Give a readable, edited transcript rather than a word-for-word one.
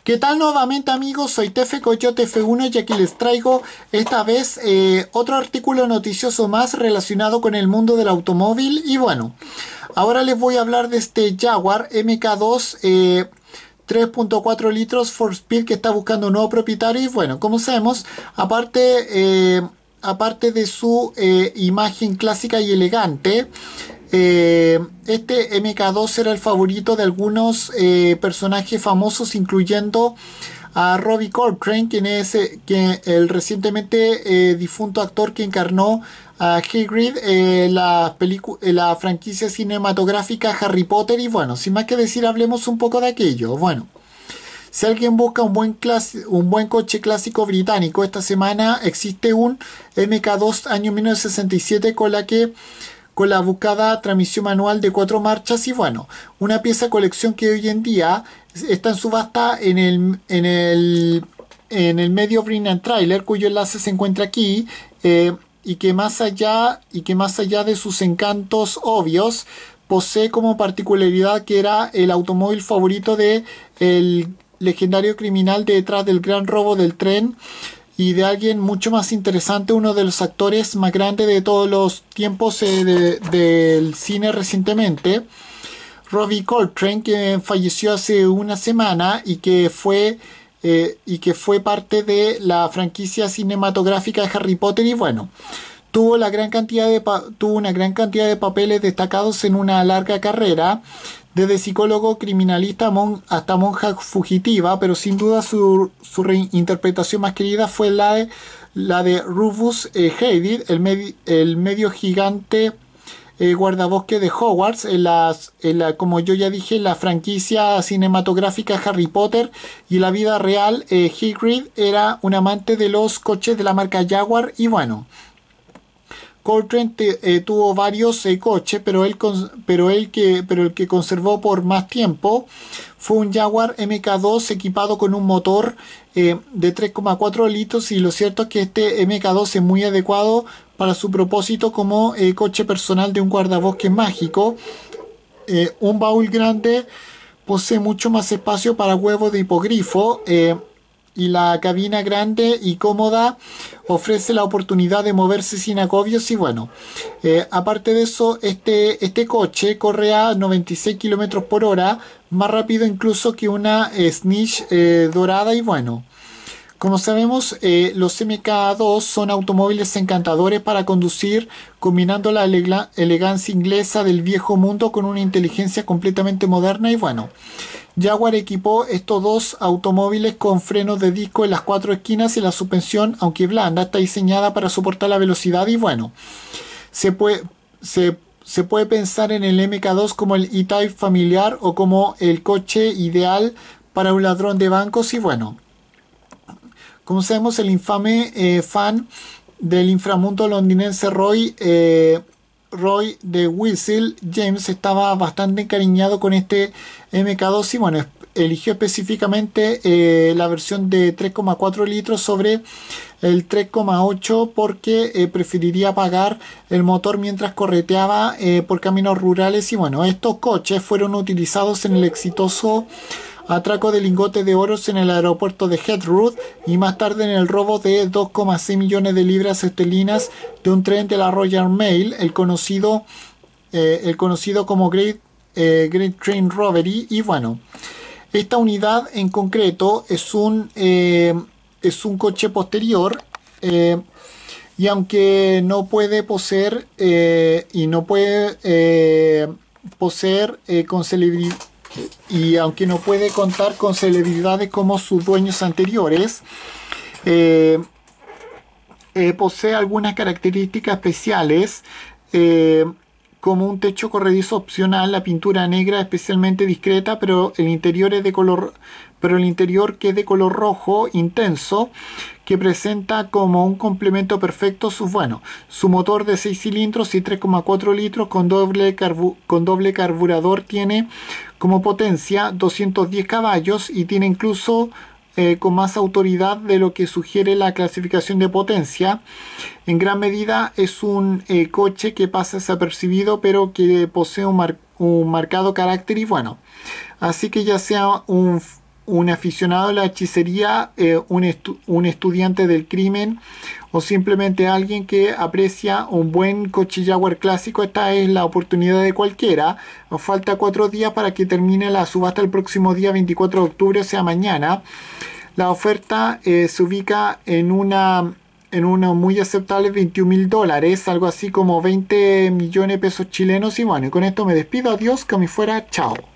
¿Qué tal nuevamente amigos? Soy Tefe Coyote F1 y aquí les traigo esta vez otro artículo noticioso más relacionado con el mundo del automóvil. Y bueno, ahora les voy a hablar de este Jaguar MK2 3.4 litros 4Speed que está buscando un nuevo propietario. Y bueno, como sabemos, aparte de su imagen clásica y elegante, este MK2 era el favorito de algunos personajes famosos, incluyendo a Robbie Coltrane, quien el recientemente difunto actor que encarnó a Hagrid en la franquicia cinematográfica Harry Potter. Y bueno, sin más que decir, hablemos un poco de aquello. Bueno, si alguien busca un buen coche clásico británico, esta semana existe un MK2 año 1967 con la buscada transmisión manual de 4 marchas. Y bueno, una pieza de colección que hoy en día está en subasta en el medio Brilliant Trailer, cuyo enlace se encuentra aquí. Y que más allá de sus encantos obvios, posee como particularidad que era el automóvil favorito de el legendario criminal detrás del gran robo del tren y de alguien mucho más interesante, uno de los actores más grandes de todos los tiempos del cine recientemente, Robbie Coltrane, que falleció hace una semana y que fue parte de la franquicia cinematográfica de Harry Potter. Y bueno, tuvo una gran cantidad de papeles destacados en una larga carrera, desde psicólogo criminalista hasta monja fugitiva, pero sin duda su reinterpretación más querida fue la de Rufus Hagrid, el medio gigante guardabosque de Hogwarts, como yo ya dije, la franquicia cinematográfica Harry Potter. Y en la vida real, Hagrid era un amante de los coches de la marca Jaguar. Y bueno, Coltrane tuvo varios coches, pero el que conservó por más tiempo fue un Jaguar MK2 equipado con un motor de 3,4 litros. Y lo cierto es que este MK2 es muy adecuado para su propósito como coche personal de un guardabosques mágico. Un baúl grande posee mucho más espacio para huevos de hipogrifo. Y la cabina grande y cómoda ofrece la oportunidad de moverse sin agobios. Y bueno, aparte de eso, este coche corre a 96 kilómetros por hora, más rápido incluso que una Snitch dorada. Y bueno, como sabemos, los MK2 son automóviles encantadores para conducir, combinando la elegancia inglesa del viejo mundo con una inteligencia completamente moderna. Y bueno, Jaguar equipó estos dos automóviles con frenos de disco en las 4 esquinas, y la suspensión, aunque blanda, está diseñada para soportar la velocidad. Y bueno, se puede, se puede pensar en el MK2 como el E-Type familiar o como el coche ideal para un ladrón de bancos. Y bueno, como sabemos, el infame fan del inframundo londinense Roy de Whistle James estaba bastante encariñado con este MK2. Y bueno, eligió específicamente la versión de 3,4 litros sobre el 3,8 porque preferiría apagar el motor mientras correteaba por caminos rurales. Y bueno, estos coches fueron utilizados en el exitoso atraco de lingotes de oro en el aeropuerto de Heathrow, y más tarde en el robo de 2,6 millones de libras esterlinas de un tren de la Royal Mail, el conocido como Great Train Robbery. Y bueno, esta unidad en concreto es un coche posterior, y aunque no puede poseer con celebridad, y aunque no puede contar con celebridades como sus dueños anteriores, posee algunas características especiales, como un techo corredizo opcional, la pintura negra especialmente discreta, pero el interior que es de color rojo intenso, que presenta como un complemento perfecto su motor de 6 cilindros y 3,4 litros con doble carburador. Tiene como potencia 210 caballos y tiene incluso con más autoridad de lo que sugiere la clasificación de potencia. En gran medida es un coche que pasa desapercibido, pero que posee un marcado carácter. Y bueno, así que ya sea un aficionado a la hechicería, un estudiante del crimen o simplemente alguien que aprecia un buen Cochillaware clásico, esta es la oportunidad de cualquiera. Nos falta 4 días para que termine la subasta el próximo día 24 de octubre, o sea mañana. La oferta se ubica en una muy aceptable $21.000, algo así como 20 millones de pesos chilenos. Y bueno, y con esto me despido. Adiós, que me fuera. Chao.